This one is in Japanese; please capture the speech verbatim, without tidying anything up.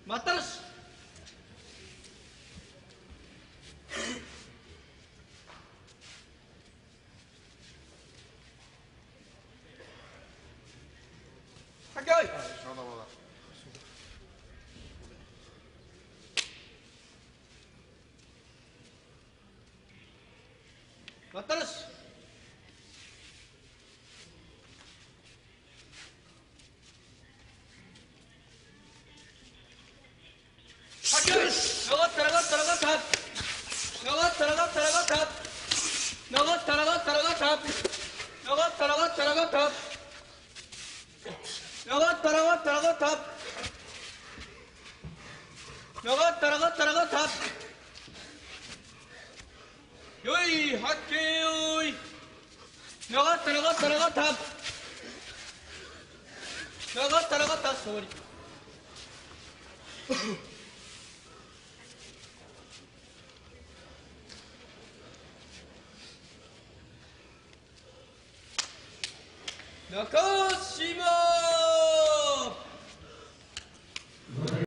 待ったなし。はっけよい。 まだまだ。 待ったなし。はっけよい。残った残った残った。残った残った残った。残った残った残った。残った残った残った。残った残った残った。残った残った残った。よい、はっけよい。残った残った残った。残った残った、勝利。中島